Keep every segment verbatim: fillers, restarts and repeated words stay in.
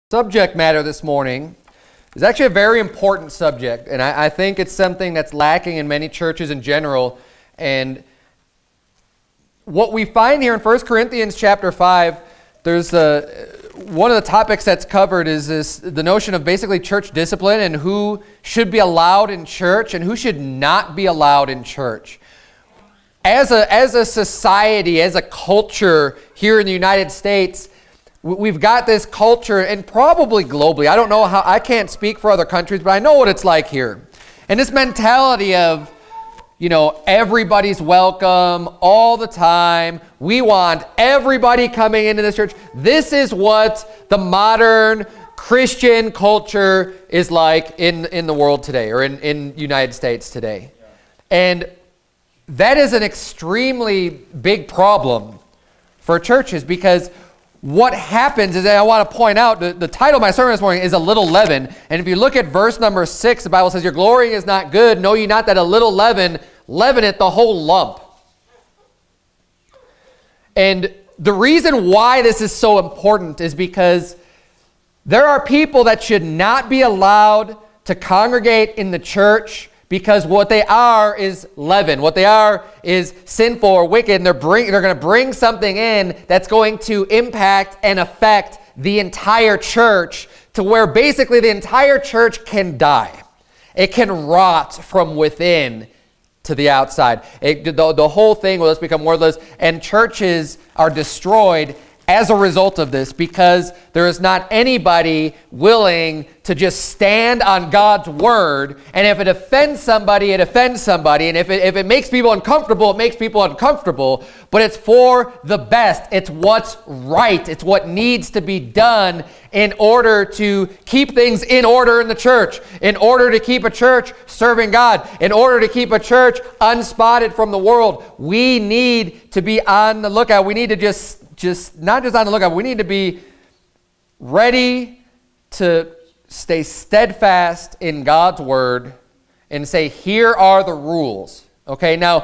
Subject matter this morning is actually a very important subject, and I, I think it's something that's lacking in many churches in general. And what we find here in First Corinthians chapter five, there's a, one of the topics that's covered is this, the notion of basically church discipline and who should be allowed in church and who should not be allowed in church. As a, as a society, as a culture here in the United States, we've got this culture, and probably globally, I don't know how, I can't speak for other countries, but I know what it's like here. And this mentality of, you know, everybody's welcome all the time. We want everybody coming into this church. This is what the modern Christian culture is like in, in the world today, or in, in United States today. Yeah. And that is an extremely big problem for churches, because what happens is, that I want to point out, the, the title of my sermon this morning is A Little Leaven. And if you look at verse number six, the Bible says, "Your glorying is not good. Know ye not that a little leaven leaveneth the whole lump." And the reason why this is so important is because there are people that should not be allowed to congregate in the church, because what they are is leaven. What they are is sinful or wicked, and they're, bring, they're going to bring something in that's going to impact and affect the entire church, to where basically the entire church can die. It can rot from within to the outside. It, the, the whole thing will just become worthless, and churches are destroyed as a result of this, because there is not anybody willing to just stand on God's word. And if it offends somebody, it offends somebody. And if it, if it makes people uncomfortable, it makes people uncomfortable. But it's for the best. It's what's right. It's what needs to be done in order to keep things in order in the church, in order to keep a church serving God, in order to keep a church unspotted from the world. We need to be on the lookout. We need to just Just not just on the lookout, we need to be ready to stay steadfast in God's word and say, here are the rules. Okay, now,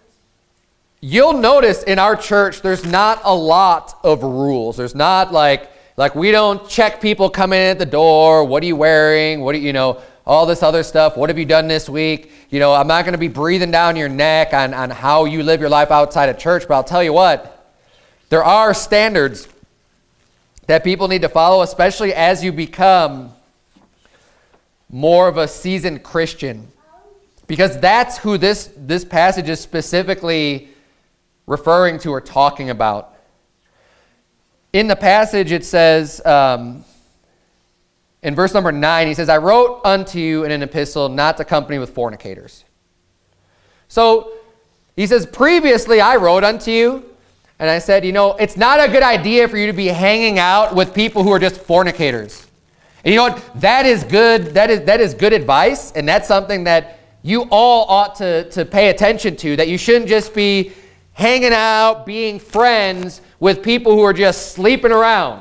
you'll notice in our church, there's not a lot of rules. There's not like, like we don't check people coming in at the door. What are you wearing? What do you, you know, all this other stuff. What have you done this week? You know, I'm not going to be breathing down your neck on, on how you live your life outside of church, but I'll tell you what, there are standards that people need to follow, especially as you become more of a seasoned Christian, because that's who this, this passage is specifically referring to or talking about. In the passage, it says, um, in verse number nine, he says, "I wrote unto you in an epistle not to company with fornicators." So he says, previously I wrote unto you, and I said, you know, it's not a good idea for you to be hanging out with people who are just fornicators. And you know what? That is good. That is, that is good advice. And that's something that you all ought to, to pay attention to, that you shouldn't just be hanging out, being friends with people who are just sleeping around.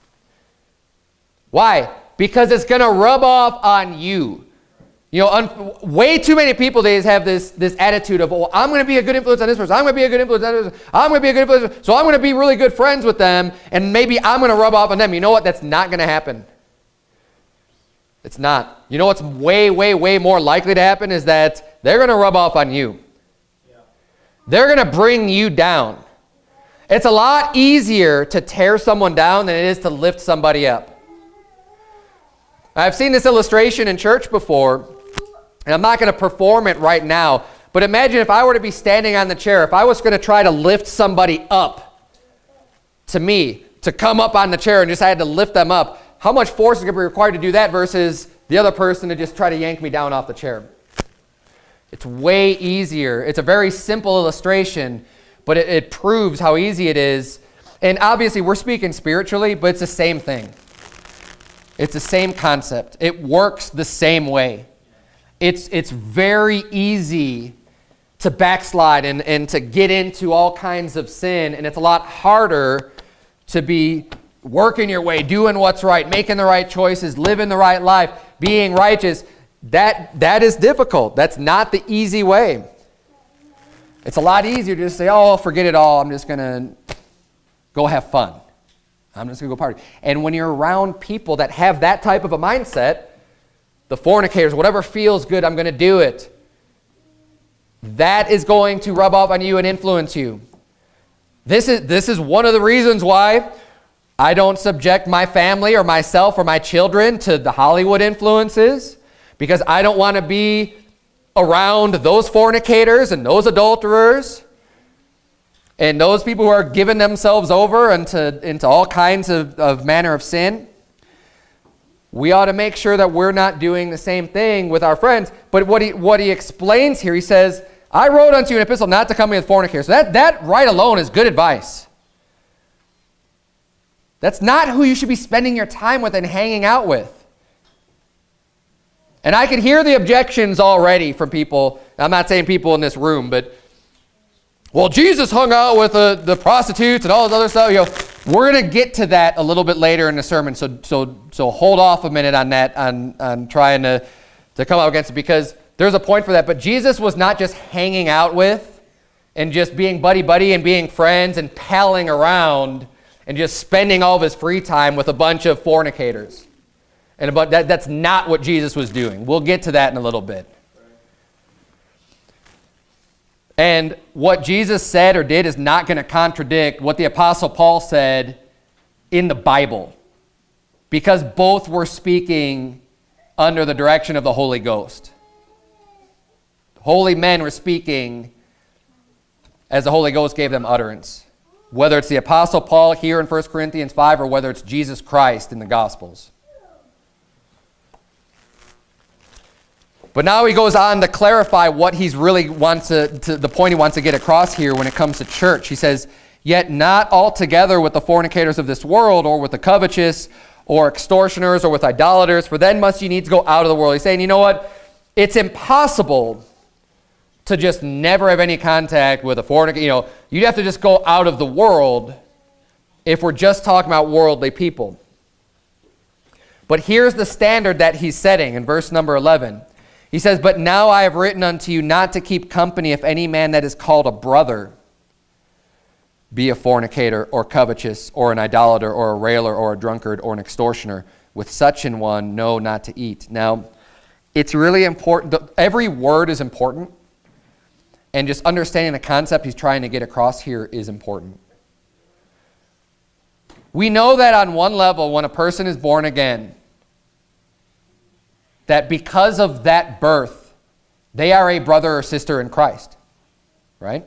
Why? Because it's going to rub off on you. You know, un way too many people these have this, this attitude of, oh, I'm going to be a good influence on this person. I'm going to be a good influence on this person. I'm going to be a good influence. So I'm going to be really good friends with them, and maybe I'm going to rub off on them. You know what? That's not going to happen. It's not. You know what's way, way, way more likely to happen is that they're going to rub off on you. Yeah. They're going to bring you down. It's a lot easier to tear someone down than it is to lift somebody up. I've seen this illustration in church before, and I'm not going to perform it right now, but imagine if I were to be standing on the chair, if I was going to try to lift somebody up to me, to come up on the chair, and just I had to lift them up, how much force is going to be required to do that versus the other person to just try to yank me down off the chair? It's way easier. It's a very simple illustration, but it, it proves how easy it is. And obviously we're speaking spiritually, but it's the same thing. It's the same concept. It works the same way. It's, it's very easy to backslide and, and to get into all kinds of sin, and it's a lot harder to be working your way, doing what's right, making the right choices, living the right life, being righteous. That, that is difficult. That's not the easy way. It's a lot easier to just say, oh, forget it all. I'm just going to go have fun. I'm just going to go party. And when you're around people that have that type of a mindset, the fornicators, whatever feels good, I'm going to do it. That is going to rub off on you and influence you. This is, this is one of the reasons why I don't subject my family or myself or my children to the Hollywood influences, because I don't want to be around those fornicators and those adulterers and those people who are giving themselves over into, into all kinds of, of manner of sin. We ought to make sure that we're not doing the same thing with our friends. But what he, what he explains here, he says, I wrote unto you an epistle not to come with fornicators. So that, that right alone is good advice. That's not who you should be spending your time with and hanging out with. And I could hear the objections already from people. I'm not saying people in this room, but, well, Jesus hung out with the, the prostitutes and all this other stuff. You know, we're going to get to that a little bit later in the sermon, so so so hold off a minute on that, on, on trying to, to come out against it, because there's a point for that. But Jesus was not just hanging out with and just being buddy-buddy and being friends and palling around and just spending all of his free time with a bunch of fornicators. And about that, that's not what Jesus was doing. We'll get to that in a little bit. And what Jesus said or did is not going to contradict what the Apostle Paul said in the Bible, because both were speaking under the direction of the Holy Ghost. Holy men were speaking as the Holy Ghost gave them utterance, whether it's the Apostle Paul here in First Corinthians five or whether it's Jesus Christ in the Gospels. But now he goes on to clarify what he's really wants to, to, the point he wants to get across here when it comes to church. He says, yet not altogether with the fornicators of this world, or with the covetous, or extortioners, or with idolaters, for then must you needs go out of the world. He's saying, you know what? It's impossible to just never have any contact with a fornicator. You know, you'd have to just go out of the world if we're just talking about worldly people. But here's the standard that he's setting in verse number eleven. He says, but now I have written unto you not to keep company if any man that is called a brother be a fornicator, or covetous, or an idolater, or a railer, or a drunkard, or an extortioner. With such an one, no, not to eat. Now, it's really important. Every word is important. And just understanding the concept he's trying to get across here is important. We know that on one level, when a person is born again, that because of that birth, they are a brother or sister in Christ, right?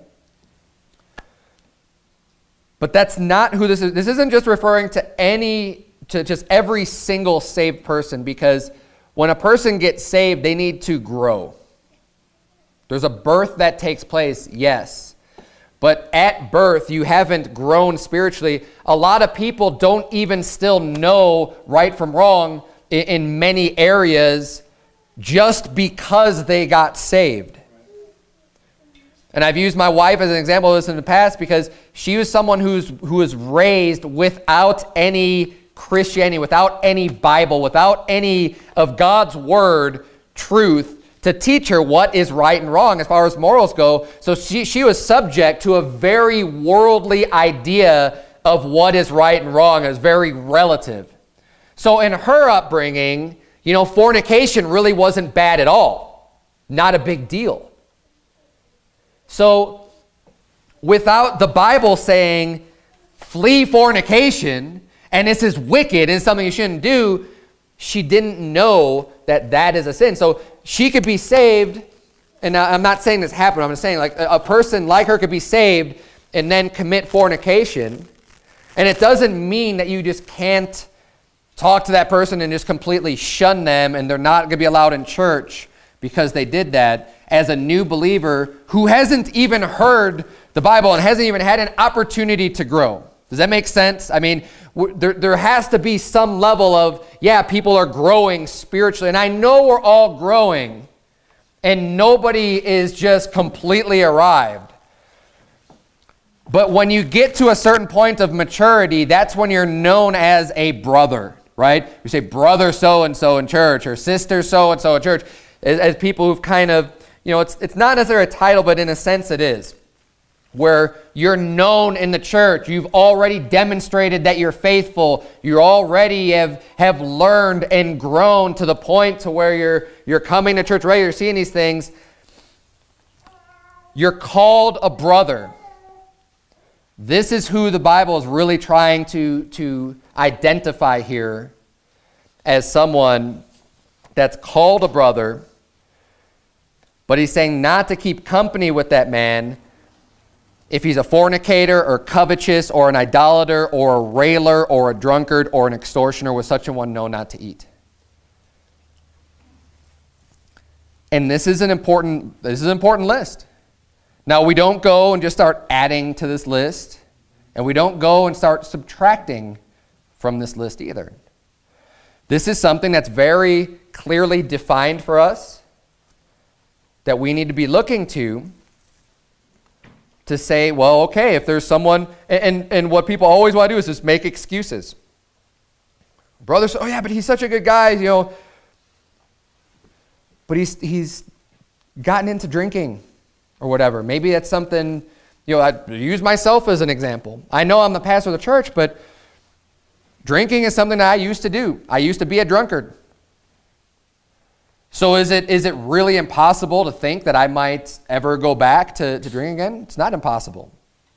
But that's not who this is. This isn't just referring to any, to just every single saved person, because when a person gets saved, they need to grow. There's a birth that takes place, yes. But at birth, you haven't grown spiritually. A lot of people don't even still know right from wrong in many areas just because they got saved. And I've used my wife as an example of this in the past, because she was someone who's, who was raised without any Christianity, without any Bible, without any of God's Word truth to teach her what is right and wrong as far as morals go. So she, she was subject to a very worldly idea of what is right and wrong. It was very relative. So in her upbringing, you know, fornication really wasn't bad at all. Not a big deal. So without the Bible saying, flee fornication, and this is wicked and something you shouldn't do, she didn't know that that is a sin. So she could be saved, and I'm not saying this happened, I'm just saying like a person like her could be saved and then commit fornication. And it doesn't mean that you just can't talk to that person and just completely shun them and they're not going to be allowed in church because they did that, as a new believer who hasn't even heard the Bible and hasn't even had an opportunity to grow. Does that make sense? I mean, there, there has to be some level of, yeah, people are growing spiritually. And I know we're all growing and nobody is just completely arrived. But when you get to a certain point of maturity, that's when you're known as a brother, right? You say brother so-and-so in church, or sister so-and-so in church, as, as people who've kind of, you know, it's, it's not necessarily a title, but in a sense it is. where you're known in the church. You've already demonstrated that you're faithful. You already have, have learned and grown to the point to where you're, you're coming to church regularly, you're seeing these things. You're called a brother. This is who the Bible is really trying to, to identify here as someone that's called a brother. But he's saying not to keep company with that man if he's a fornicator or covetous or an idolater or a railer or a drunkard or an extortioner, with such a one know not to eat. And this is an important, this is an important list. Now, we don't go and just start adding to this list, and we don't go and start subtracting from this list either. This is something that's very clearly defined for us, that we need to be looking to, to say, well, okay, if there's someone, and, and, and what people always want to do is just make excuses. Brother says, oh yeah, but he's such a good guy, you know, but he's, he's gotten into drinking or whatever. Maybe that's something, you know, I use myself as an example. I know I'm the pastor of the church, but drinking is something that I used to do. I used to be a drunkard. So is it, is it really impossible to think that I might ever go back to, to drinking again? It's not impossible.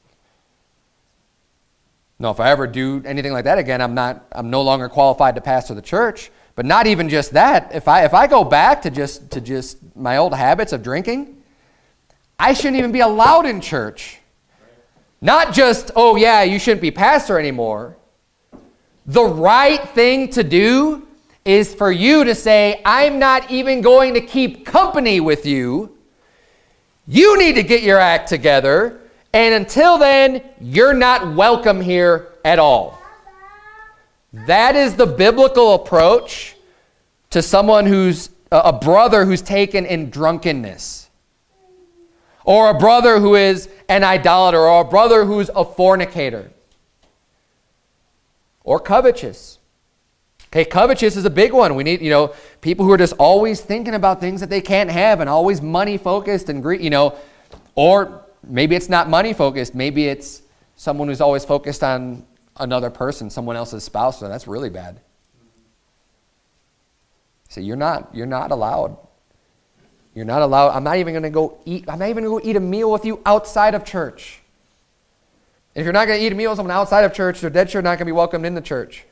No, if I ever do anything like that again, I'm not, I'm no longer qualified to pastor the church. But not even just that. If I, if I go back to just, to just my old habits of drinking, I shouldn't even be allowed in church. Not just, oh yeah, you shouldn't be pastor anymore. The right thing to do is for you to say, I'm not even going to keep company with you. You need to get your act together. And until then, you're not welcome here at all. That is the biblical approach to someone who's a brother who's taken in drunkenness. Or a brother who is an idolater, or a brother who's a fornicator. Or covetous. Okay, covetous is a big one. We need, you know, people who are just always thinking about things that they can't have and always money focused and greed, you know, or maybe it's not money focused. Maybe it's someone who's always focused on another person, someone else's spouse. So that's really bad. So you're not, you're not allowed. You're not allowed. I'm not even going to go eat. I'm not even going to go eat a meal with you outside of church. If you're not going to eat a meal with someone outside of church, they're dead sure not going to be welcomed in the church.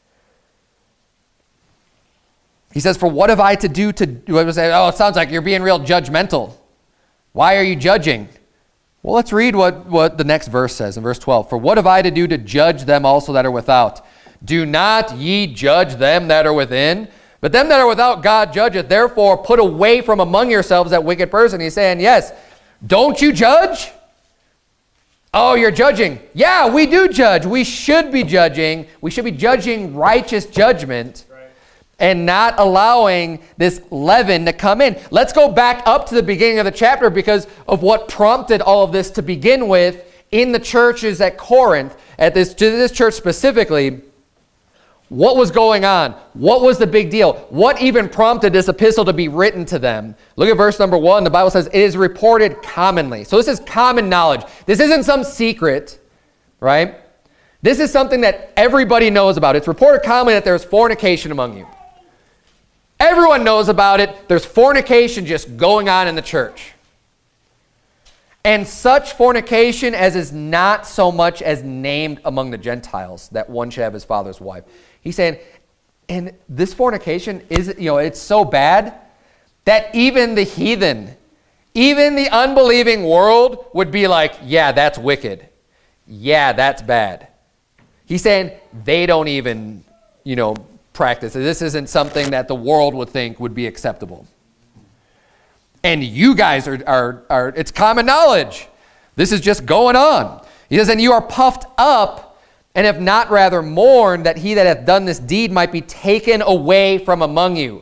He says, for what have I to do to do? Oh, it sounds like you're being real judgmental. Why are you judging? Well, let's read what, what the next verse says in verse twelve. For what have I to do to judge them also that are without? Do not ye judge them that are within? But them that are without God judgeth. Therefore put away from among yourselves that wicked person. He's saying, yes, don't you judge? Oh, you're judging. Yeah, we do judge. We should be judging. We should be judging righteous judgment. And not allowing this leaven to come in. Let's go back up to the beginning of the chapter because of what prompted all of this to begin with in the churches at Corinth, at this, to this church specifically. What was going on? What was the big deal? What even prompted this epistle to be written to them? Look at verse number one. The Bible says, it is reported commonly. So this is common knowledge. This isn't some secret, right? This is something that everybody knows about. It's reported commonly that there's fornication among you. Everyone knows about it. There's fornication just going on in the church. And such fornication as is not so much as named among the Gentiles, that one should have his father's wife. He's saying, and this fornication is, you know, it's so bad that even the heathen, even the unbelieving world would be like, yeah, that's wicked. Yeah, that's bad. He's saying they don't even, you know, practice. This isn't something that the world would think would be acceptable. And you guys are, are, are, it's common knowledge. This is just going on. He says, and you are puffed up and have not rather mourned that he that hath done this deed might be taken away from among you.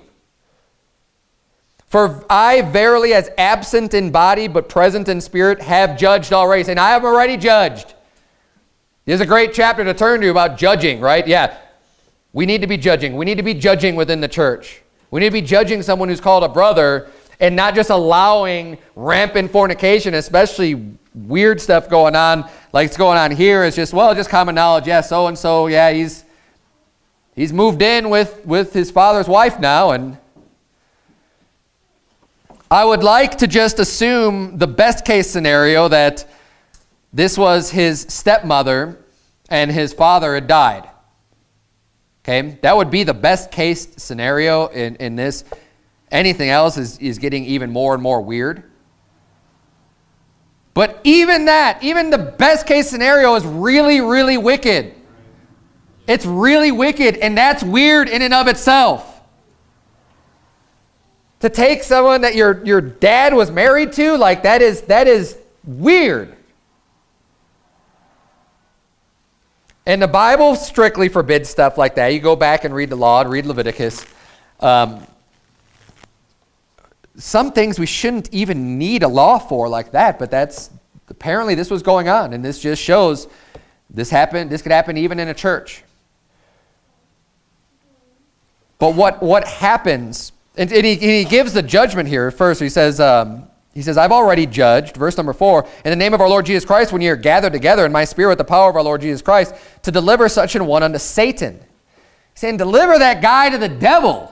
For I verily as absent in body but present in spirit have judged already. Saying, I have already judged. There's a great chapter to turn to about judging, right? Yeah. We need to be judging. We need to be judging within the church. We need to be judging someone who's called a brother and not just allowing rampant fornication, especially weird stuff going on, like it's going on here. It's just, well, just common knowledge. Yeah, so-and-so, yeah, he's he's moved in with, with his father's wife now. And I would like to just assume the best case scenario that this was his stepmother and his father had died. Okay, that would be the best case scenario in, in this. Anything else is, is getting even more and more weird. But even that, even the best case scenario is really, really wicked. It's really wicked, and that's weird in and of itself. To take someone that your, your dad was married to, like that is, that is weird. And the Bible strictly forbids stuff like that. You go back and read the law and read Leviticus. Um, some things we shouldn't even need a law for like that, but that's apparently this was going on, and this just shows this happened. This could happen even in a church. But what what happens? And, and, he, and he gives the judgment here first. He says. Um, He says, I've already judged, verse number four, in the name of our Lord Jesus Christ, when ye are gathered together in my spirit with the power of our Lord Jesus Christ, to deliver such an one unto Satan. He's saying, deliver that guy to the devil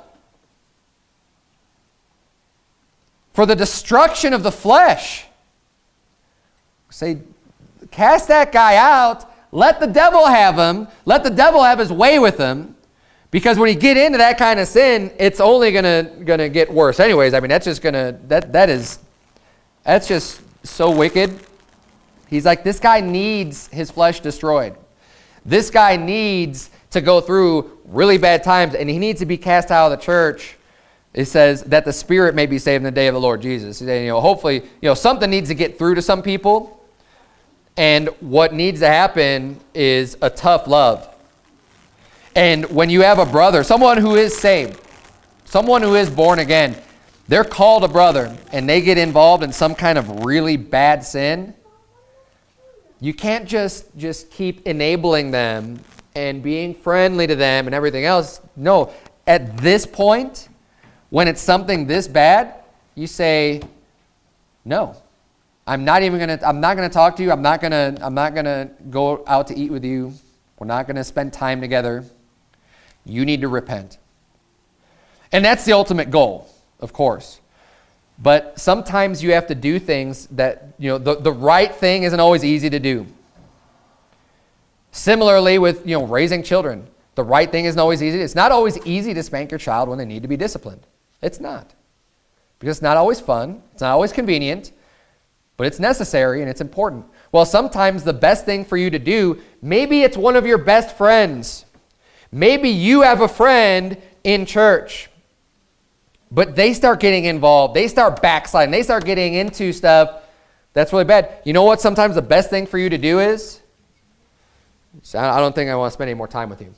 for the destruction of the flesh. Say, cast that guy out, let the devil have him, let the devil have his way with him, because when you get into that kind of sin, it's only gonna, gonna get worse anyways. I mean, that's just gonna, that, that is... That's just so wicked. He's like, this guy needs his flesh destroyed. This guy needs to go through really bad times, and he needs to be cast out of the church. It says that the spirit may be saved in the day of the Lord Jesus. You know, hopefully, you know, something needs to get through to some people, and what needs to happen is a tough love. And when you have a brother, someone who is saved, someone who is born again, they're called a brother, and they get involved in some kind of really bad sin, you can't just, just keep enabling them and being friendly to them and everything else. No, at this point, when it's something this bad, you say, no, I'm not even gonna, I'm not gonna talk to you. I'm not gonna, I'm not gonna go out to eat with you. We're not gonna spend time together. You need to repent. And that's the ultimate goal. Of course. But sometimes you have to do things that, you know, the, the right thing isn't always easy to do. Similarly with, you know, raising children. The right thing isn't always easy. It's not always easy to spank your child when they need to be disciplined. It's not. Because it's not always fun. It's not always convenient. But it's necessary and it's important. Well, sometimes the best thing for you to do, maybe it's one of your best friends. Maybe you have a friend in church. But they start getting involved. They start backsliding. They start getting into stuff that's really bad. You know what sometimes the best thing for you to do is? I don't think I want to spend any more time with you.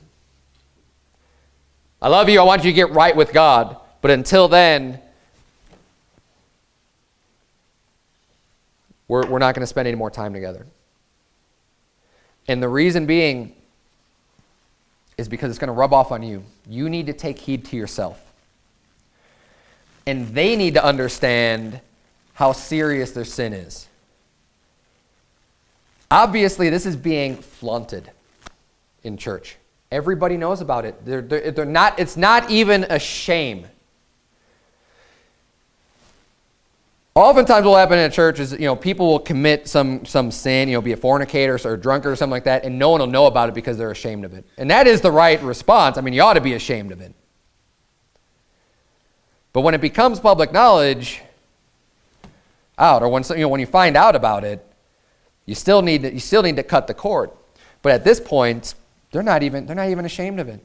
I love you. I want you to get right with God. But until then, we're, we're not going to spend any more time together. And the reason being is because it's going to rub off on you. You need to take heed to yourself. And they need to understand how serious their sin is. Obviously, this is being flaunted in church. Everybody knows about it. They're, they're, they're not, it's not even a shame. Oftentimes what will happen in a church is, you know, people will commit some, some sin, you know, be a fornicator or a drunkard or something like that, and no one will know about it because they're ashamed of it. And that is the right response. I mean, you ought to be ashamed of it. But when it becomes public knowledge out, or when, you know, when you find out about it, you still need to, you still need to cut the cord. But at this point, they're not even, they're not even ashamed of it.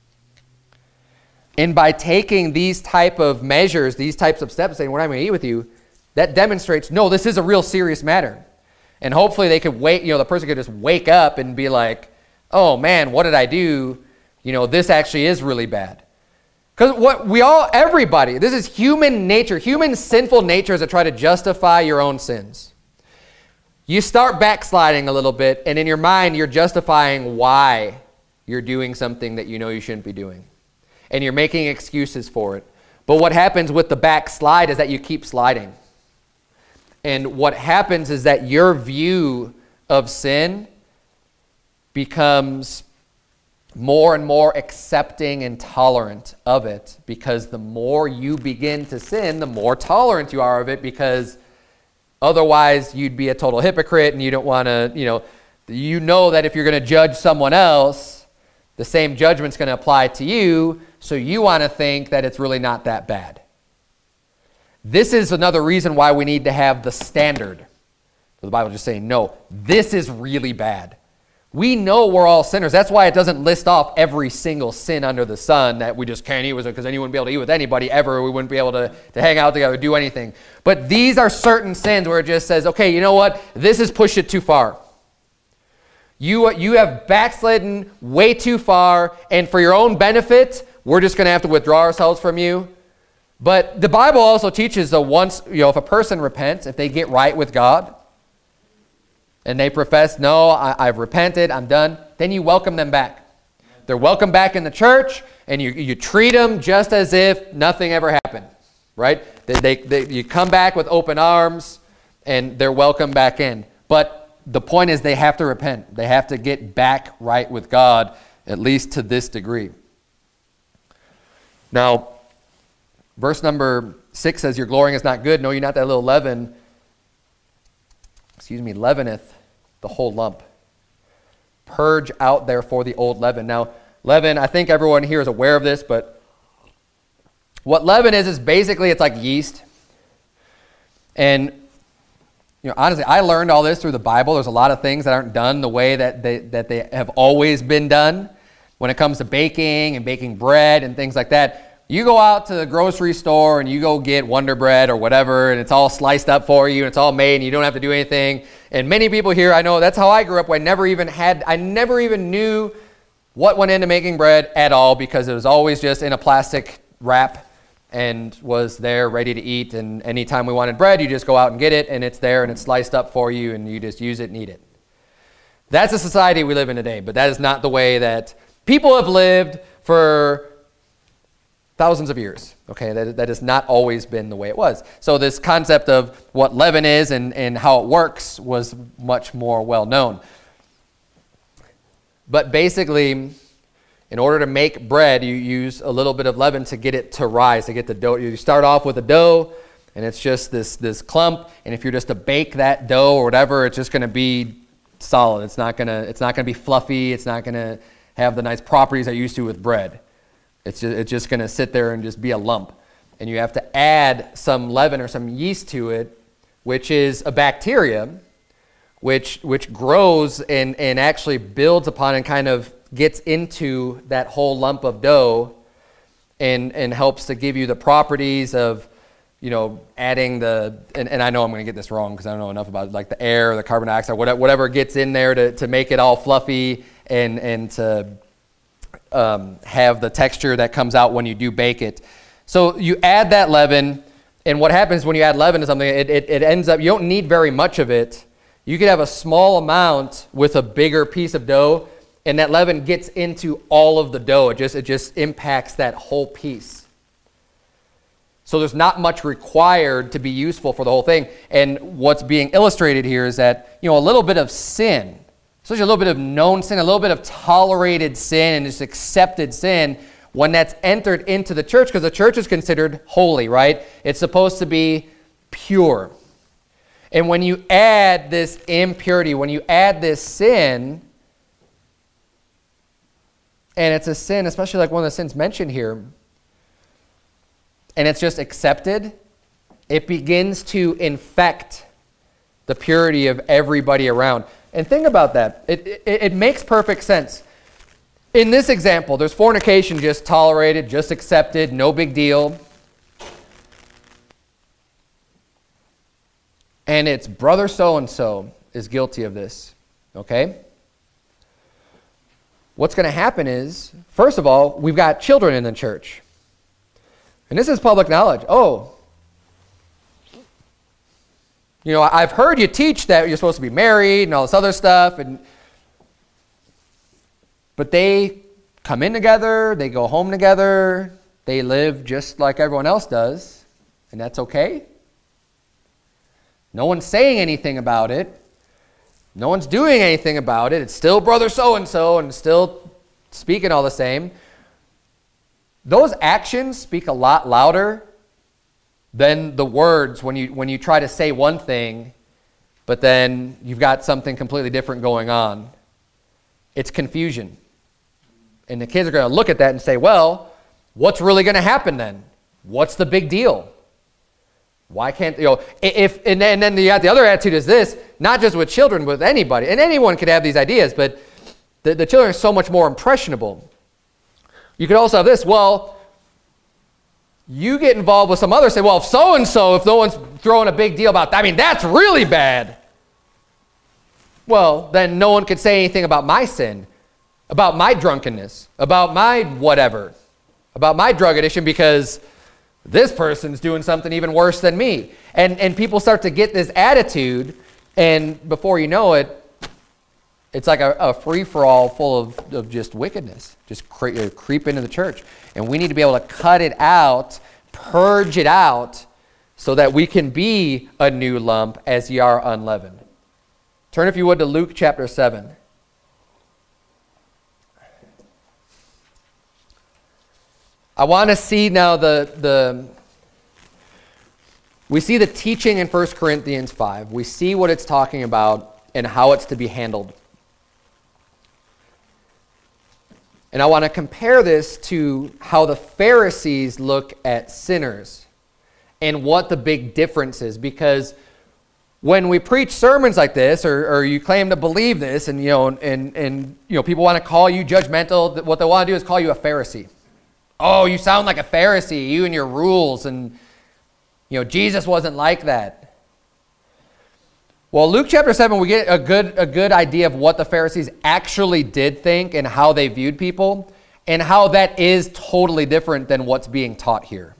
And by taking these type of measures, these types of steps, saying, we're not going to eat with you, that demonstrates, no, this is a real serious matter. And hopefully they could wait, you know, the person could just wake up and be like, oh man, what did I do? You know, this actually is really bad. Because what we all, everybody, this is human nature, human sinful nature is to try to justify your own sins. You start backsliding a little bit, and in your mind, you're justifying why you're doing something that you know you shouldn't be doing. And you're making excuses for it. But what happens with the backslide is that you keep sliding. And what happens is that your view of sin becomes more and more accepting and tolerant of it, because the more you begin to sin, the more tolerant you are of it, because otherwise you'd be a total hypocrite, and you don't want to, you know, you know that if you're going to judge someone else, the same judgment's going to apply to you, so you want to think that it's really not that bad. This is another reason why we need to have the standard. The Bible just saying, no, this is really bad. We know we're all sinners. That's why it doesn't list off every single sin under the sun that we just can't eat with, because then you wouldn't be able to eat with anybody ever. We wouldn't be able to, to hang out together, do anything. But these are certain sins where it just says, okay, you know what? This has pushed it too far. You, you have backslidden way too far, and for your own benefit, we're just going to have to withdraw ourselves from you. But the Bible also teaches that once, you know, if a person repents, if they get right with God, and they profess, no, I, I've repented, I'm done, then you welcome them back. They're welcome back in the church, and you, you treat them just as if nothing ever happened, right? They, they, they, you come back with open arms, and they're welcome back in. But the point is they have to repent. They have to get back right with God, at least to this degree. Now, verse number six says, your glorying is not good. Know ye not that little leaven, excuse me, leaveneth the whole lump. Purge out therefore the old leaven. Now, leaven, I think everyone here is aware of this, but what leaven is, is basically it's like yeast. And, you know, honestly, I learned all this through the Bible. There's a lot of things that aren't done the way that they, that they have always been done when it comes to baking and baking bread and things like that. You go out to the grocery store and you go get Wonder Bread or whatever, and it's all sliced up for you, and it's all made, and you don't have to do anything. And many people here, I know that's how I grew up. I never even had, I never even knew what went into making bread at all, because it was always just in a plastic wrap and was there ready to eat. And anytime we wanted bread, you just go out and get it, and it's there, and it's sliced up for you, and you just use it and eat it. That's the society we live in today, but that is not the way that people have lived for thousands of years, okay? That, that has not always been the way it was. So this concept of what leaven is and, and how it works was much more well known. But basically, in order to make bread, you use a little bit of leaven to get it to rise, to get the dough. You start off with a dough, and it's just this, this clump, and if you're just to bake that dough or whatever, it's just gonna be solid. It's not gonna, it's not gonna be fluffy. It's not gonna have the nice properties I used to with bread. It's just, it's just going to sit there and just be a lump. And you have to add some leaven or some yeast to it, which is a bacteria, which, which grows and, and actually builds upon and kind of gets into that whole lump of dough, and, and helps to give you the properties of, you know, adding the, and, and I know I'm going to get this wrong because I don't know enough about it, like the air, the carbon dioxide, whatever, whatever gets in there to, to make it all fluffy and, and to Um, have the texture that comes out when you do bake it. So you add that leaven, and what happens when you add leaven to something, it, it, it ends up, you don't need very much of it. You could have a small amount with a bigger piece of dough, and that leaven gets into all of the dough. It just, it just impacts that whole piece. So there's not much required to be useful for the whole thing. And what's being illustrated here is that, you know, a little bit of sin, especially a little bit of known sin, a little bit of tolerated sin and just accepted sin, when that's entered into the church, because the church is considered holy, right? It's supposed to be pure. And when you add this impurity, when you add this sin, and it's a sin, especially like one of the sins mentioned here, and it's just accepted, it begins to infect the purity of everybody around. And think about that. It, it, it makes perfect sense. In this example, there's fornication just tolerated, just accepted, no big deal. And it's brother so-and-so is guilty of this, okay? What's going to happen is, first of all, we've got children in the church. And this is public knowledge. Oh, you know, I've heard you teach that you're supposed to be married and all this other stuff, and but they come in together, they go home together, they live just like everyone else does, and that's okay? No one's saying anything about it. No one's doing anything about it. It's still brother so-and-so and still speaking all the same. Those actions speak a lot louder than the words when you, when you try to say one thing, but then you've got something completely different going on. It's confusion. And the kids are going to look at that and say, well, what's really going to happen then? What's the big deal? Why can't, you know, if, and then, and then the, the other attitude is this, not just with children, but with anybody. And anyone could have these ideas, but the, the children are so much more impressionable. You could also have this, well, you get involved with some others, say, well, if so-and-so, if no one's throwing a big deal about that, I mean, that's really bad. Well, then no one could say anything about my sin, about my drunkenness, about my whatever, about my drug addiction, because this person's doing something even worse than me. And, and people start to get this attitude, and before you know it, it's like a, a free-for-all full of, of just wickedness, just cre creep into the church. And we need to be able to cut it out, purge it out, so that we can be a new lump as ye are unleavened. Turn, if you would, to Luke chapter seven. I want to see now the, the, we see the teaching in First Corinthians five. We see what it's talking about and how it's to be handled. And I want to compare this to how the Pharisees look at sinners and what the big difference is. Because when we preach sermons like this, or, or you claim to believe this, and you know, and, and you know, people want to call you judgmental, what they want to do is call you a Pharisee. Oh, you sound like a Pharisee, you and your rules, and you know, Jesus wasn't like that. Well, Luke chapter seven, we get a good, a good idea of what the Pharisees actually did think and how they viewed people, and how that is totally different than what's being taught here.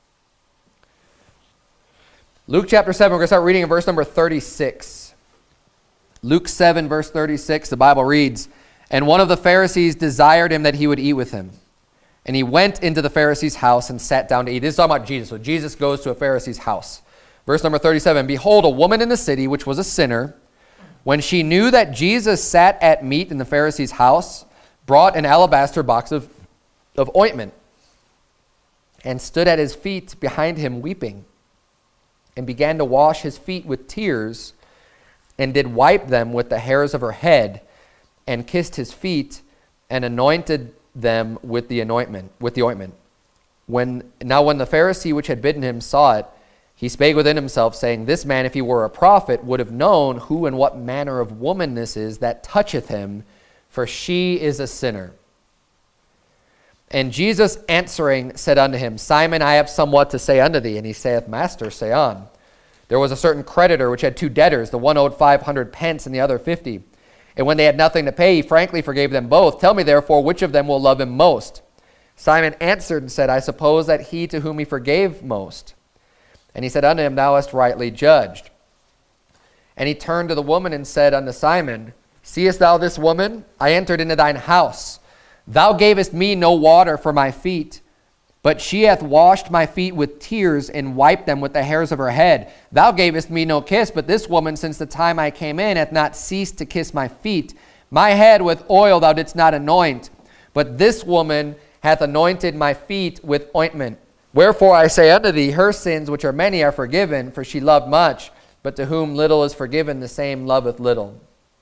Luke chapter seven, we're going to start reading in verse number thirty-six. Luke seven, verse thirty-six, the Bible reads, "And one of the Pharisees desired him that he would eat with him. And he went into the Pharisee's house and sat down to eat." This is talking about Jesus. So Jesus goes to a Pharisee's house. Verse number thirty-seven, "Behold, a woman in the city, which was a sinner, when she knew that Jesus sat at meat in the Pharisee's house, brought an alabaster box of, of ointment, and stood at his feet behind him weeping, and began to wash his feet with tears, and did wipe them with the hairs of her head, and kissed his feet, and anointed them with the anointment, with the ointment. When now when the Pharisee which had bidden him saw it, he spake within himself, saying, This man, if he were a prophet, would have known who and what manner of woman this is that toucheth him, for she is a sinner. And Jesus answering said unto him, Simon, I have somewhat to say unto thee. And he saith, Master, say on. There was a certain creditor which had two debtors, the one owed five hundred pence, and the other fifty. And when they had nothing to pay, he frankly forgave them both. Tell me therefore, which of them will love him most? Simon answered and said, I suppose that he to whom he forgave most. And he said unto him, Thou hast rightly judged. And he turned to the woman and said unto Simon, Seest thou this woman? I entered into thine house. Thou gavest me no water for my feet, but she hath washed my feet with tears and wiped them with the hairs of her head. Thou gavest me no kiss, but this woman, since the time I came in, hath not ceased to kiss my feet. My head with oil thou didst not anoint, but this woman hath anointed my feet with ointment. Wherefore I say unto thee, her sins, which are many, are forgiven, for she loved much, but to whom little is forgiven, the same loveth little."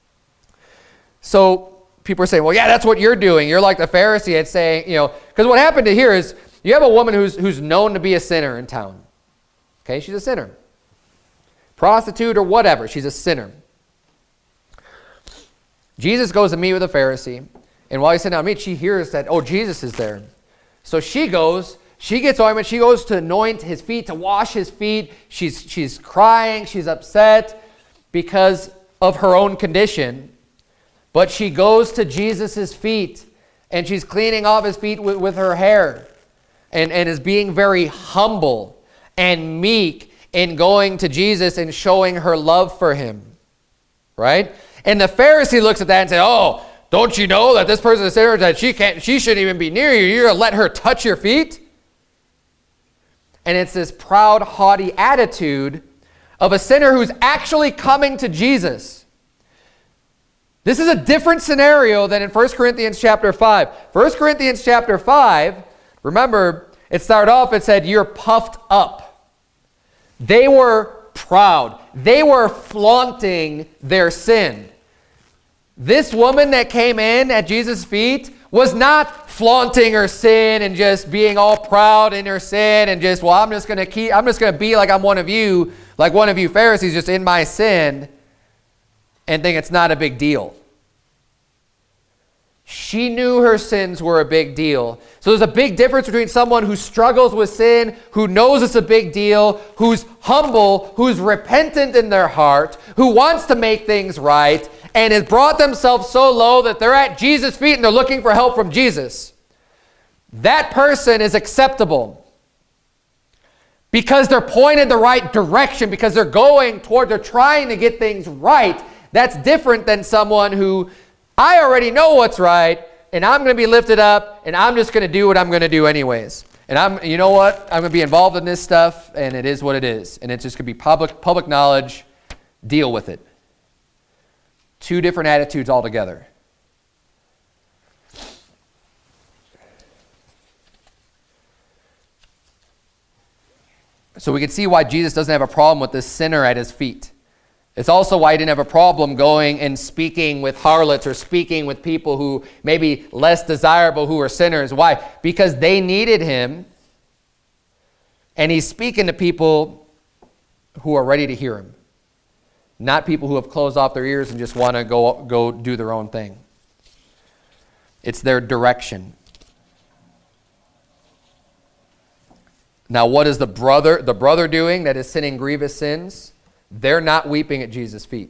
So people are saying, well, yeah, that's what you're doing. You're like the Pharisee at saying, you know, because what happened to here is, you have a woman who's, who's known to be a sinner in town. Okay, she's a sinner. Prostitute or whatever, she's a sinner. Jesus goes to meet with a Pharisee, and while he's sitting down to meet, she hears that, oh, Jesus is there. So she goes, she gets ointment, she goes to anoint his feet, to wash his feet. She's, she's crying, she's upset because of her own condition. But she goes to Jesus' feet, and she's cleaning off his feet with, with her hair. And, and is being very humble and meek in going to Jesus and showing her love for him, right? And the Pharisee looks at that and says, oh, don't you know that this person is a sinner, that she can't, she shouldn't even be near you. You're going to let her touch your feet? And it's this proud, haughty attitude of a sinner who's actually coming to Jesus. This is a different scenario than in First Corinthians chapter five. First Corinthians chapter five, remember, it started off, it said, you're puffed up. They were proud. They were flaunting their sin. This woman that came in at Jesus' feet was not flaunting her sin and just being all proud in her sin and just, well, I'm just going to keep, I'm just going to be like I'm one of you, like one of you Pharisees, just in my sin, and think it's not a big deal. She knew her sins were a big deal. So there's a big difference between someone who struggles with sin, who knows it's a big deal, who's humble, who's repentant in their heart, who wants to make things right, and has brought themselves so low that they're at Jesus' feet and they're looking for help from Jesus. That person is acceptable because they're pointed the right direction, because they're going toward, they're trying to get things right. That's different than someone who, I already know what's right, and I'm going to be lifted up, and I'm just going to do what I'm going to do anyways. And I'm, you know what? I'm going to be involved in this stuff, and it is what it is. And it's just going to be public, public knowledge. Deal with it. Two different attitudes altogether. So we can see why Jesus doesn't have a problem with this sinner at his feet. It's also why he didn't have a problem going and speaking with harlots or speaking with people who may be less desirable, who are sinners. Why? Because they needed him, and he's speaking to people who are ready to hear him, not people who have closed off their ears and just want to go, go do their own thing. It's their direction. Now, what is the brother, the brother doing that is sinning grievous sins? They're not weeping at Jesus' feet.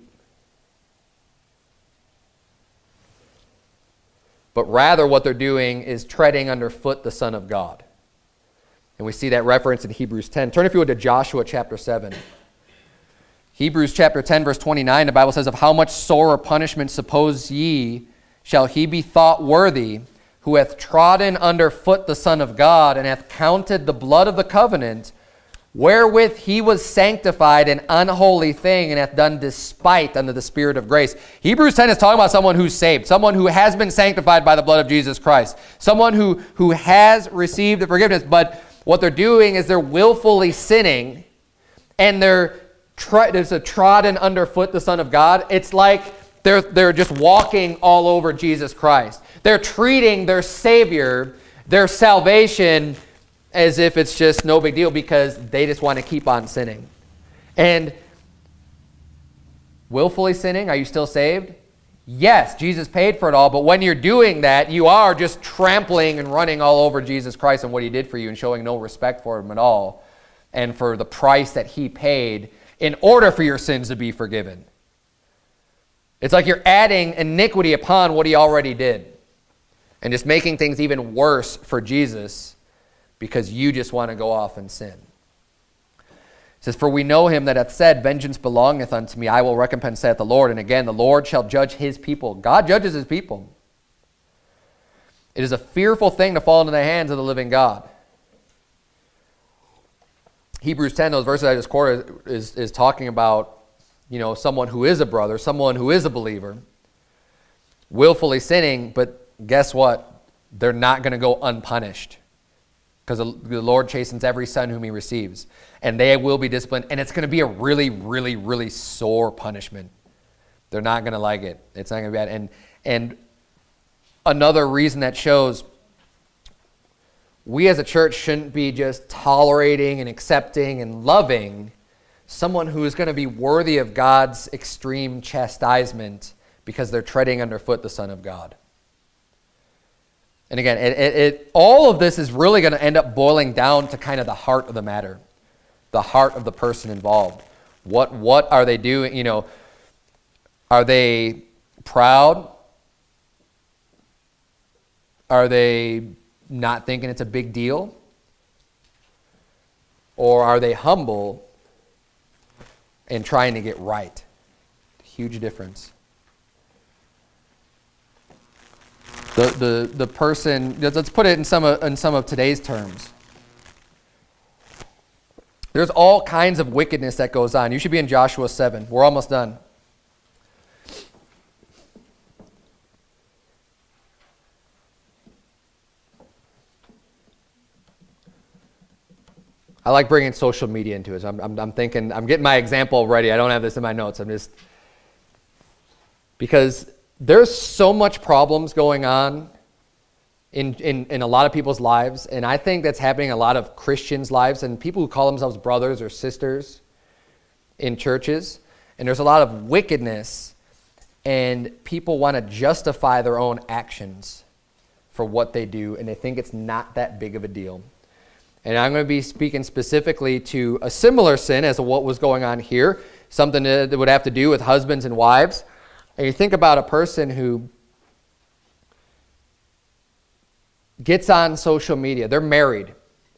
But rather what they're doing is treading underfoot the Son of God. And we see that reference in Hebrews ten. Turn, if you would, to Joshua chapter seven. Hebrews chapter ten, verse twenty-nine, the Bible says, of how much sorer punishment suppose ye shall he be thought worthy, who hath trodden underfoot the Son of God, and hath counted the blood of the covenant, wherewith he was sanctified, an unholy thing, and hath done despite unto the Spirit of grace. Hebrews ten is talking about someone who's saved, someone who has been sanctified by the blood of Jesus Christ, someone who, who has received the forgiveness. But what they're doing is they're willfully sinning, and they're tr- there's a trodden underfoot the Son of God. It's like they're, they're just walking all over Jesus Christ. They're treating their Savior, their salvation, as if it's just no big deal because they just want to keep on sinning. And willfully sinning, are you still saved? Yes, Jesus paid for it all, but when you're doing that, you are just trampling and running all over Jesus Christ and what he did for you and showing no respect for him at all and for the price that he paid in order for your sins to be forgiven. It's like you're adding iniquity upon what he already did and just making things even worse for Jesus because you just want to go off and sin. It says, for we know him that hath said, vengeance belongeth unto me, I will recompense, saith the Lord. And again, the Lord shall judge his people. God judges his people. It is a fearful thing to fall into the hands of the living God. Hebrews ten, those verses I just quoted, is, is talking about, you know, someone who is a brother, someone who is a believer, willfully sinning, but guess what? They're not going to go unpunished. Because the Lord chastens every son whom he receives. And they will be disciplined. And it's going to be a really, really, really sore punishment. They're not going to like it. It's not going to be bad. And, and another reason that shows we as a church shouldn't be just tolerating and accepting and loving someone who is going to be worthy of God's extreme chastisement because they're treading underfoot the Son of God. And again, it, it, it, all of this is really going to end up boiling down to kind of the heart of the matter, the heart of the person involved. What, what are they doing? You know, are they proud? Are they not thinking it's a big deal? Or are they humble and trying to get right? Huge difference. The, the, the person, let's put it in some, of, in some of today's terms. There's all kinds of wickedness that goes on. You should be in Joshua seven. We're almost done. I like bringing social media into it. So I'm, I'm, I'm thinking, I'm getting my example ready. I don't have this in my notes. I'm just, because there's so much problems going on in, in, in a lot of people's lives. And I think that's happening in a lot of Christians' lives and people who call themselves brothers or sisters in churches. And there's a lot of wickedness, and people want to justify their own actions for what they do, and they think it's not that big of a deal. And I'm going to be speaking specifically to a similar sin as to what was going on here, something that would have to do with husbands and wives. And you think about a person who gets on social media. They're married,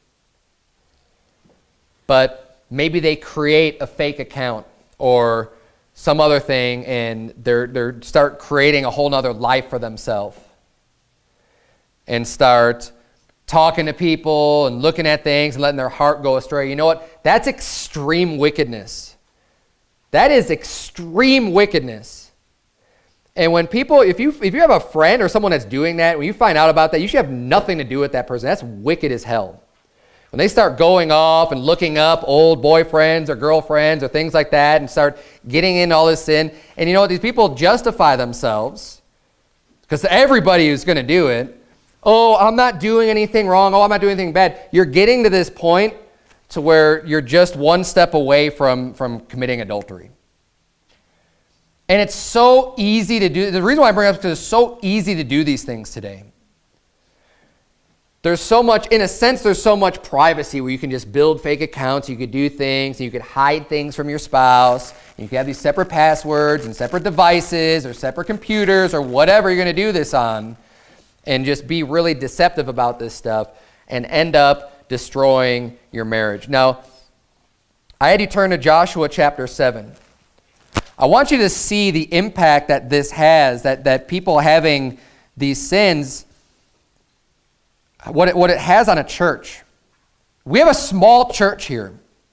but maybe they create a fake account or some other thing, and they're, they're start creating a whole nother life for themselves and start talking to people and looking at things and letting their heart go astray. You know what? That's extreme wickedness. That is extreme wickedness. And when people, if you if you have a friend or someone that's doing that, when you find out about that, you should have nothing to do with that person. That's wicked as hell. When they start going off and looking up old boyfriends or girlfriends or things like that and start getting in all this sin, and you know what? These people justify themselves because everybody is going to do it. Oh, I'm not doing anything wrong. Oh, I'm not doing anything bad. You're getting to this point to where you're just one step away from, from committing adultery. And it's so easy to do. The reason why I bring it up is because it's so easy to do these things today. There's so much, in a sense, there's so much privacy where you can just build fake accounts. You could do things. And you could hide things from your spouse. And you can have these separate passwords and separate devices or separate computers or whatever you're going to do this on, and just be really deceptive about this stuff and end up destroying your marriage. Now, I had you turn to Joshua chapter seven. I want you to see the impact that this has, that, that people having these sins, what it, what it has on a church. We have a small church here.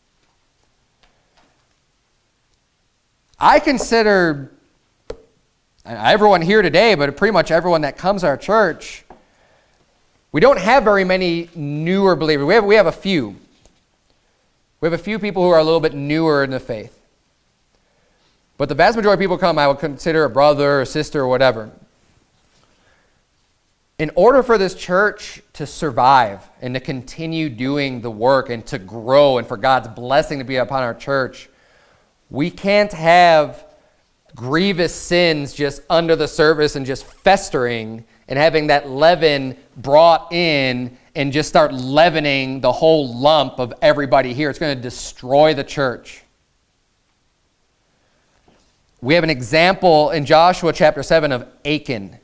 I consider everyone here today, but pretty much everyone that comes to our church, we don't have very many newer believers. We have, we have a few. We have a few people who are a little bit newer in the faith. But the vast majority of people come, I would consider a brother or sister or whatever. In order for this church to survive and to continue doing the work and to grow and for God's blessing to be upon our church, we can't have grievous sins just under the surface and just festering and having that leaven brought in and just start leavening the whole lump of everybody here. It's going to destroy the church. We have an example in Joshua chapter seven of Achan.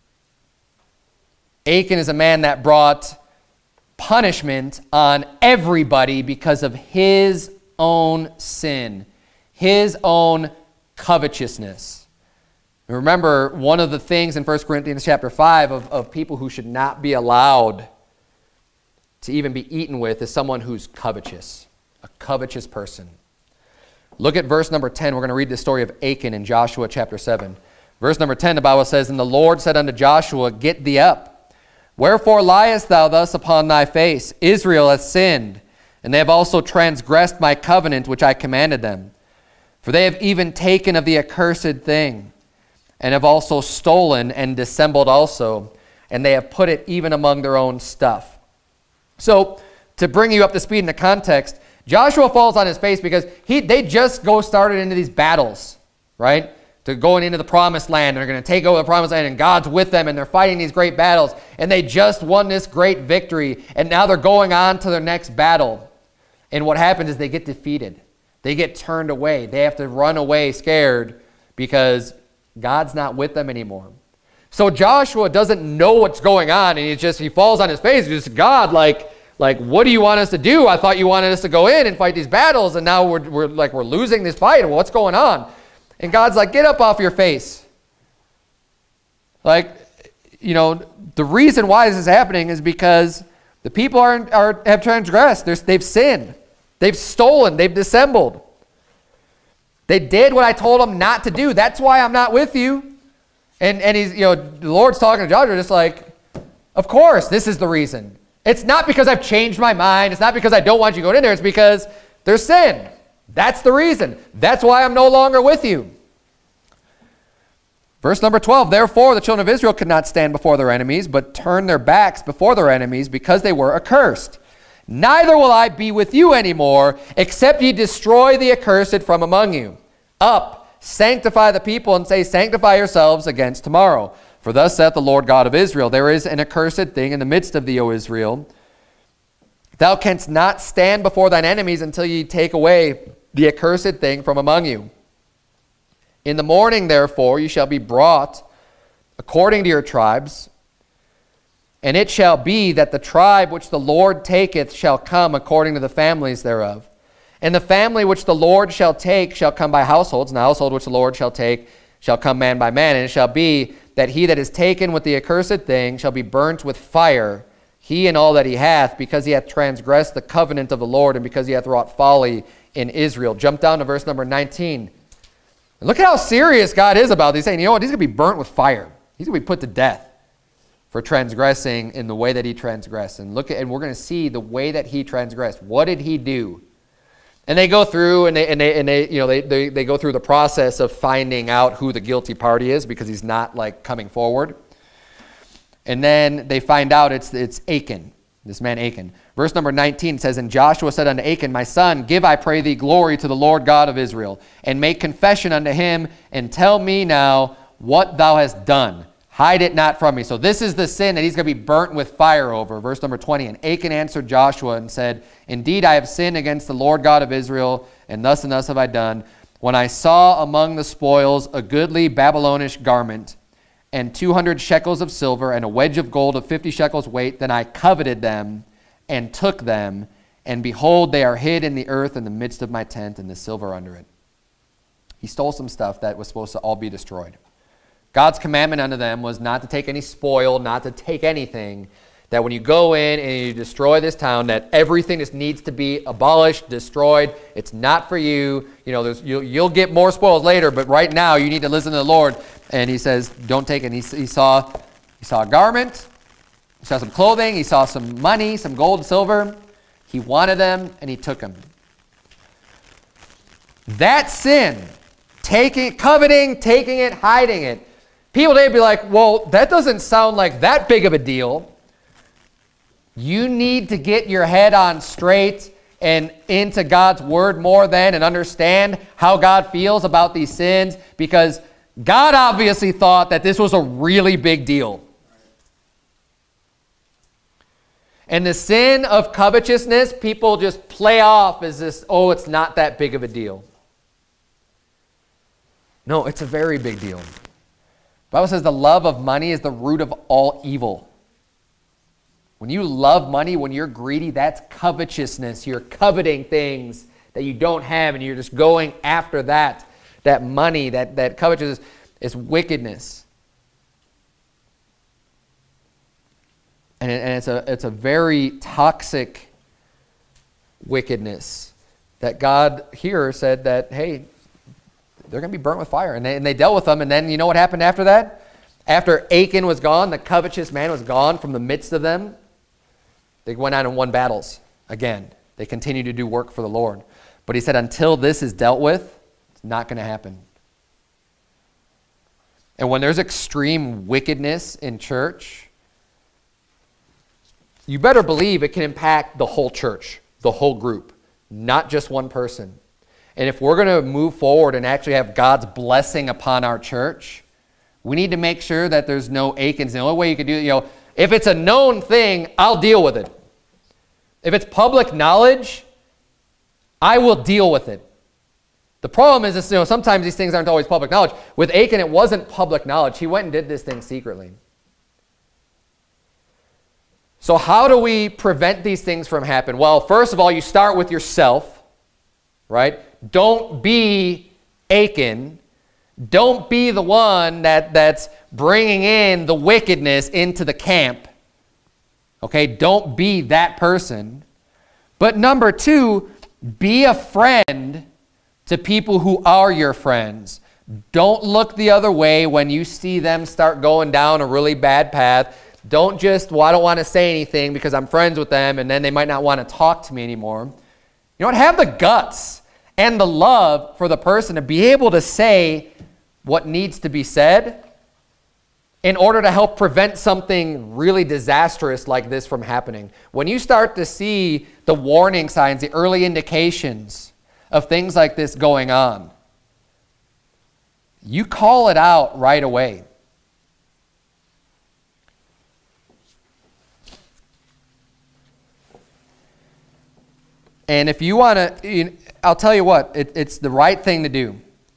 Achan is a man that brought punishment on everybody because of his own sin, his own covetousness. Remember, one of the things in First Corinthians chapter five of, of people who should not be allowed to even be eaten with is someone who's covetous, a covetous person. Look at verse number ten. We're going to read the story of Achan in Joshua chapter seven. Verse number ten, the Bible says, "And the Lord said unto Joshua, Get thee up. Wherefore liest thou thus upon thy face? Israel hath sinned, and they have also transgressed my covenant which I commanded them. For they have even taken of the accursed thing, and have also stolen and dissembled also, and they have put it even among their own stuff." So, to bring you up to speed in the context, Joshua falls on his face because he they just go started into these battles, right? To going into the promised land. They're going to take over the promised land, and God's with them, and they're fighting these great battles, and they just won this great victory, and now they're going on to their next battle. And what happens is they get defeated. They get turned away. They have to run away scared because God's not with them anymore. So Joshua doesn't know what's going on, and he just he falls on his face. He's just, God, like, like, what do you want us to do? I thought you wanted us to go in and fight these battles, and now we're, we're like we're losing this fight. What's going on? And God's like, get up off your face. Like, you know, the reason why this is happening is because the people are, are have transgressed. They're, they've sinned. They've stolen. They've dissembled. They did what I told them not to do. That's why I'm not with you. And, and he's, you know, the Lord's talking to Joshua just like, of course, this is the reason. It's not because I've changed my mind. It's not because I don't want you going in there. It's because there's sin. That's the reason. That's why I'm no longer with you. Verse number twelve, therefore the children of Israel could not stand before their enemies, but turned their backs before their enemies because they were accursed. Neither will I be with you anymore, except ye destroy the accursed from among you. Up, sanctify the people, and say, sanctify yourselves against tomorrow. For thus saith the Lord God of Israel, there is an accursed thing in the midst of thee, O Israel. Thou canst not stand before thine enemies until ye take away the accursed thing from among you. In the morning, therefore, you shall be brought according to your tribes, and it shall be that the tribe which the Lord taketh shall come according to the families thereof. And the family which the Lord shall take shall come by households, and the household which the Lord shall take shall come man by man. And it shall be that he that is taken with the accursed thing shall be burnt with fire, he and all that he hath, because he hath transgressed the covenant of the Lord, and because he hath wrought folly in Israel. Jump down to verse number nineteen. And look at how serious God is about these. He's saying, you know what, he's going to be burnt with fire. He's going to be put to death for transgressing in the way that he transgressed. And look at, and we're going to see the way that he transgressed. What did he do? And they go through and they and they and they you know they, they they go through the process of finding out who the guilty party is, because he's not like coming forward. And then they find out it's it's Achan, this man Achan. Verse number nineteen says, and Joshua said unto Achan, my son, give, I pray thee, glory to the Lord God of Israel, and make confession unto him, and tell me now what thou hast done. Hide it not from me. So this is the sin that he's going to be burnt with fire over. Verse number twenty, and Achan answered Joshua and said, indeed, I have sinned against the Lord God of Israel, and thus and thus have I done. When I saw among the spoils a goodly Babylonish garment, and two hundred shekels of silver, and a wedge of gold of fifty shekels weight, then I coveted them, and took them, and behold, they are hid in the earth in the midst of my tent, and the silver under it. He stole some stuff that was supposed to all be destroyed. God's commandment unto them was not to take any spoil, not to take anything, that when you go in and you destroy this town, that everything just needs to be abolished, destroyed. It's not for you. You know, there's, you'll, you'll get more spoils later, but right now you need to listen to the Lord. And he says, don't take it. He, he, saw, he saw a garment, he saw some clothing, he saw some money, some gold and silver. He wanted them, and he took them. That sin, taking, coveting, taking it, hiding it, people today would be like, well, that doesn't sound like that big of a deal. You need to get your head on straight and into God's word more then, and understand how God feels about these sins, because God obviously thought that this was a really big deal. And the sin of covetousness, people just play off as this, oh, it's not that big of a deal. No, it's a very big deal. The Bible says the love of money is the root of all evil. When you love money, when you're greedy, that's covetousness. You're coveting things that you don't have, and you're just going after that. That money, that, that covetousness is wickedness. And, it, and it's, a, it's a very toxic wickedness that God here said that, hey, they're going to be burnt with fire. And they, and they dealt with them. And then you know what happened after that? After Achan was gone, the covetous man was gone from the midst of them, they went out and won battles again. They continued to do work for the Lord. But he said, until this is dealt with, it's not going to happen. And when there's extreme wickedness in church, you better believe it can impact the whole church, the whole group, not just one person. And if we're going to move forward and actually have God's blessing upon our church, we need to make sure that there's no Achans. The only way you can do it, you know, if it's a known thing, I'll deal with it. If it's public knowledge, I will deal with it. The problem is, this, you know, sometimes these things aren't always public knowledge. With Achan, it wasn't public knowledge. He went and did this thing secretly. So how do we prevent these things from happening? Well, first of all, you start with yourself, right? Don't be Achan. Don't be the one that, that's bringing in the wickedness into the camp. Okay, don't be that person. But number two, Be a friend to people who are your friends. Don't look the other way when you see them start going down a really bad path. Don't just, well, I don't want to say anything because I'm friends with them, and then they might not want to talk to me anymore. You know what? Have the guts and the love for the person to be able to say what needs to be said in order to help prevent something really disastrous like this from happening. When you start to see the warning signs, the early indications of things like this going on, you call it out right away. And if you want to, I'll tell you what, it, it's the right thing to do.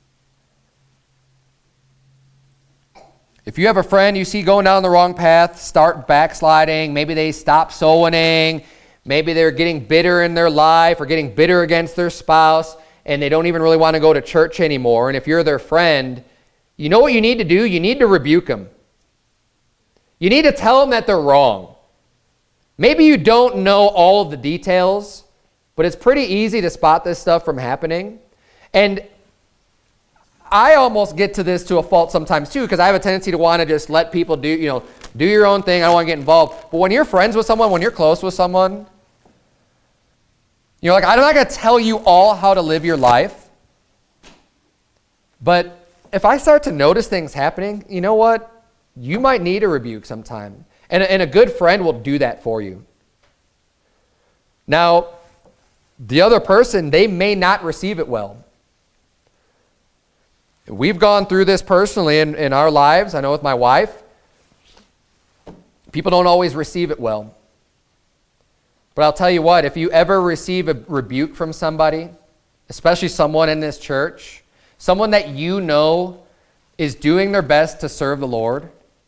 If you have a friend you see going down the wrong path, start backsliding, maybe they stop soul winning, maybe they're getting bitter in their life or getting bitter against their spouse, and they don't even really want to go to church anymore. And if you're their friend, you know what you need to do? You need to rebuke them. You need to tell them that they're wrong. Maybe you don't know all of the details, but it's pretty easy to spot this stuff from happening. And I almost get to this to a fault sometimes too, because I have a tendency to want to just let people do, you know, do your own thing. I don't want to get involved. But when you're friends with someone, when you're close with someone, you're like, I'm not going to tell you all how to live your life. But if I start to notice things happening, you know what? You might need a rebuke sometime. And, and a good friend will do that for you. Now, the other person, they may not receive it well. We've gone through this personally in, in our lives. I know with my wife, people don't always receive it well. But I'll tell you what, if you ever receive a rebuke from somebody, especially someone in this church, someone that you know is doing their best to serve the Lord,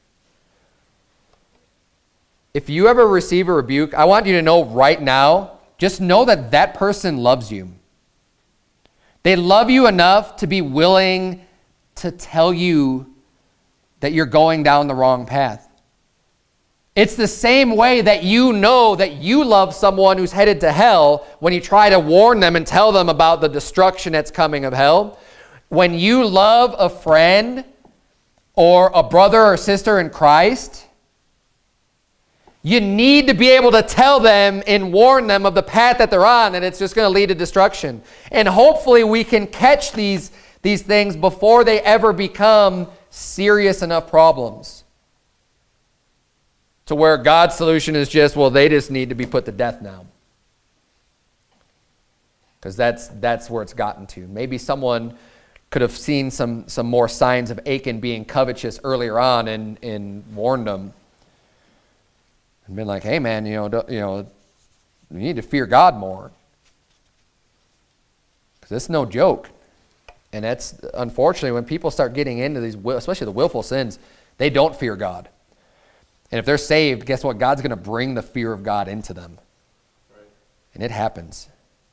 if you ever receive a rebuke, I want you to know right now, just know that that person loves you. They love you enough to be willing to tell you that you're going down the wrong path. It's the same way that you know that you love someone who's headed to hell when you try to warn them and tell them about the destruction that's coming of hell. When you love a friend or a brother or sister in Christ, you need to be able to tell them and warn them of the path that they're on, and it's just going to lead to destruction. And hopefully we can catch these, these things before they ever become serious enough problems to where God's solution is just, well, they just need to be put to death now. Because that's, that's where it's gotten to. Maybe someone could have seen some, some more signs of Achan being covetous earlier on and, and warned them. And been like, hey man, you know, don't, you know, you need to fear God more. Because it's no joke. And that's, unfortunately, when people start getting into these, especially the willful sins, they don't fear God. And if they're saved, guess what? God's going to bring the fear of God into them. Right. And it happens.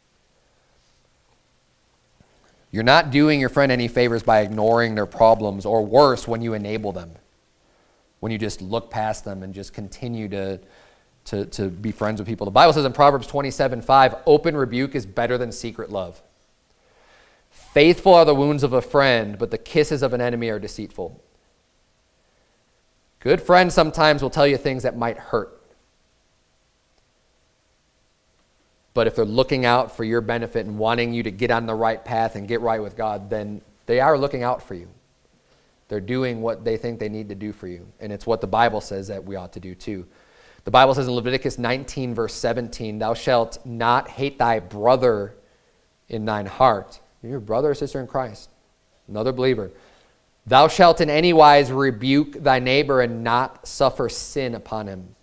You're not doing your friend any favors by ignoring their problems, or worse, when you enable them. When you just look past them and just continue to, to, to be friends with people. The Bible says in Proverbs twenty-seven five, open rebuke is better than secret love. Faithful are the wounds of a friend, but the kisses of an enemy are deceitful. Good friends sometimes will tell you things that might hurt. But if they're looking out for your benefit and wanting you to get on the right path and get right with God, then they are looking out for you. They're doing what they think they need to do for you. And it's what the Bible says that we ought to do too. The Bible says in Leviticus nineteen, verse seventeen, thou shalt not hate thy brother in thine heart. You're a brother or sister in Christ, another believer. Thou shalt in any wise rebuke thy neighbor and not suffer sin upon him.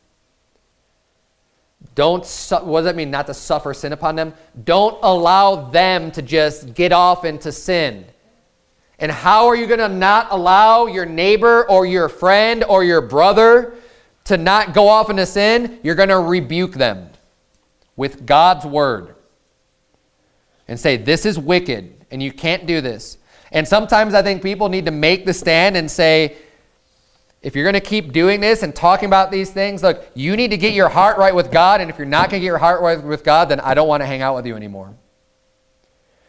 Don't, what does that mean, not to suffer sin upon them? Don't allow them to just get off into sin. And how are you going to not allow your neighbor or your friend or your brother to not go off into sin? You're going to rebuke them with God's word and say, this is wicked and you can't do this. And sometimes I think people need to make the stand and say, if you're going to keep doing this and talking about these things, look, you need to get your heart right with God. And if you're not going to get your heart right with God, then I don't want to hang out with you anymore.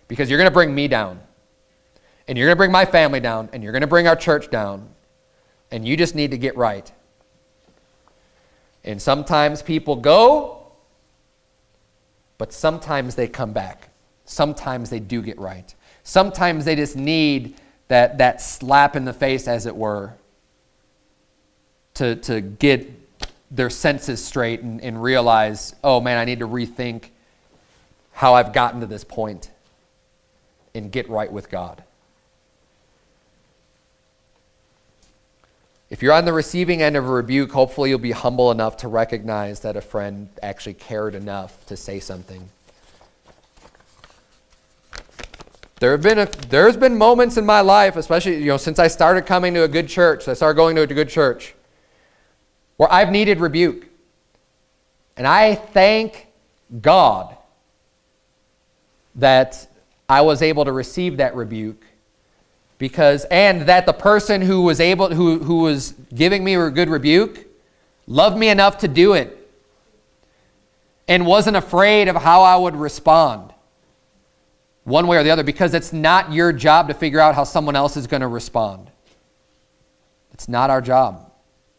because you're going to bring me down. And you're going to bring my family down. And you're going to bring our church down. And you just need to get right. And sometimes people go, but sometimes they come back. Sometimes they do get right. Sometimes they just need that, that slap in the face, as it were, to, to get their senses straight and, and realize, oh man, I need to rethink how I've gotten to this point and get right with God. If you're on the receiving end of a rebuke, hopefully you'll be humble enough to recognize that a friend actually cared enough to say something. There have been a, there's been moments in my life, especially you know since I started coming to a good church, I started going to a good church, where I've needed rebuke. And I thank God that I was able to receive that rebuke, because and that the person who was able who who was giving me a good rebuke loved me enough to do it and wasn't afraid of how I would respond one way or the other, because it's not your job to figure out how someone else is going to respond. It's not our job.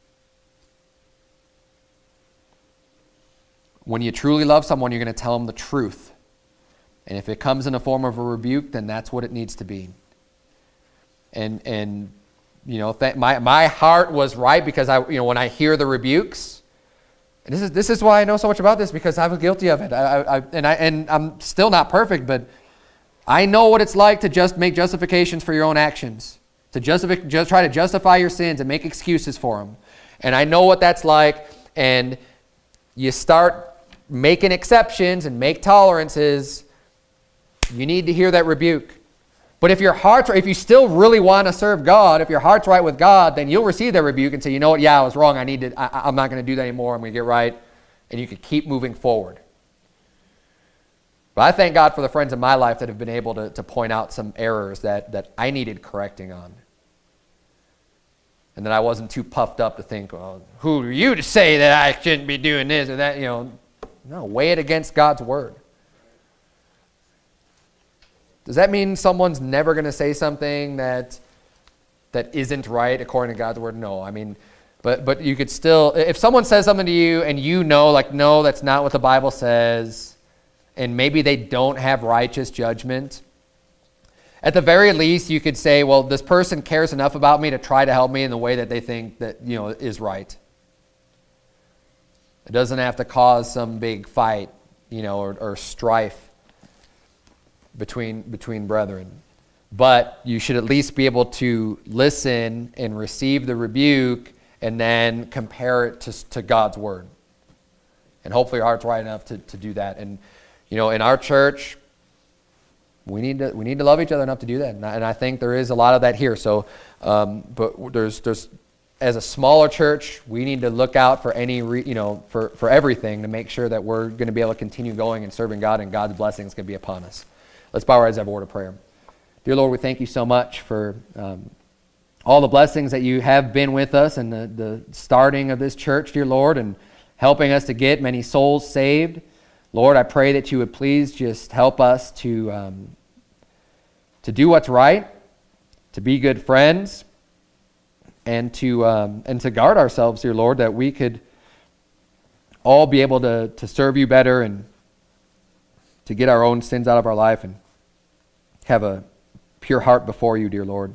When you truly love someone, you're going to tell them the truth. And if it comes in the form of a rebuke, then that's what it needs to be. And, and you know, th- my, my heart was right, because I, you know, when I hear the rebukes, and this is, this is why I know so much about this, because I was guilty of it. I, I, and, I, and I'm still not perfect, but I know what it's like to just make justifications for your own actions, to justify, just try to justify your sins and make excuses for them. And I know what that's like, and you start making exceptions and make tolerances. You need to hear that rebuke. But if your heart's right, if you still really want to serve God, if your heart's right with God, then you'll receive that rebuke and say, you know what, yeah, I was wrong. I need to, I, I'm not going to do that anymore. I'm going to get right. And you can keep moving forward. But I thank God for the friends in my life that have been able to, to point out some errors that, that I needed correcting on. And that I wasn't too puffed up to think, well, who are you to say that I shouldn't be doing this or that? You know, no, weigh it against God's word. Does that mean someone's never going to say something that that isn't right according to God's word? No. I mean, but but you could still, if someone says something to you and you know, like, no, that's not what the Bible says, and maybe they don't have righteous judgment, at the very least you could say, well, this person cares enough about me to try to help me in the way that they think that, you know, is right. It doesn't have to cause some big fight, you know, or, or strife between between brethren. But you should at least be able to listen and receive the rebuke and then compare it to, to God's word. And hopefully your heart's right enough to, to do that. And, you know, in our church, we need to we need to love each other enough to do that. And I, and I think there is a lot of that here. So, um, but there's there's as a smaller church, we need to look out for any re, you know for for everything to make sure that we're going to be able to continue going and serving God, and God's blessings can be upon us. Let's bow our heads and have a word of prayer. Dear Lord, we thank you so much for um, all the blessings that you have been with us and the, the starting of this church, dear Lord, and helping us to get many souls saved. Lord, I pray that you would please just help us to, um, to do what's right, to be good friends, and to, um, and to guard ourselves, dear Lord, that we could all be able to, to serve you better and to get our own sins out of our life and have a pure heart before you, dear Lord.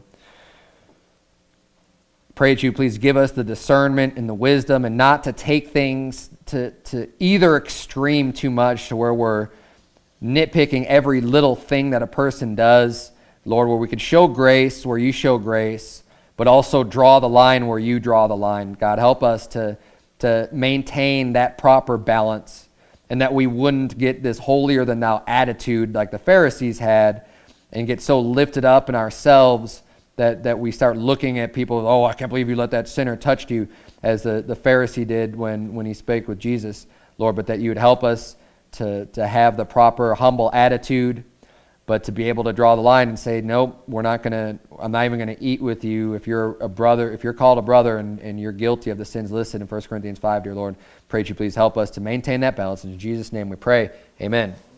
Pray that you please give us the discernment and the wisdom and not to take things to, to either extreme too much to where we're nitpicking every little thing that a person does, Lord, where we could show grace where you show grace, but also draw the line where you draw the line. God, help us to, to maintain that proper balance, and that we wouldn't get this holier-than-thou attitude like the Pharisees had and get so lifted up in ourselves that, that we start looking at people, oh, I can't believe you let that sinner touch you, as the, the Pharisee did when, when he spake with Jesus, Lord, but that you would help us to, to have the proper humble attitude, but to be able to draw the line and say, nope, we're not going to, I'm not even going to eat with you if you're a brother, if you're called a brother and, and you're guilty of the sins listed in First Corinthians five, dear Lord. Pray that you please help us to maintain that balance. In Jesus' name we pray, amen.